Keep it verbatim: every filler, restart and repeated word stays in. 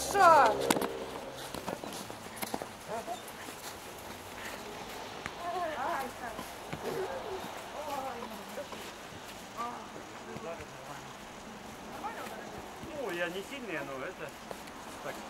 Леша! Ну, я не сильный, но это так.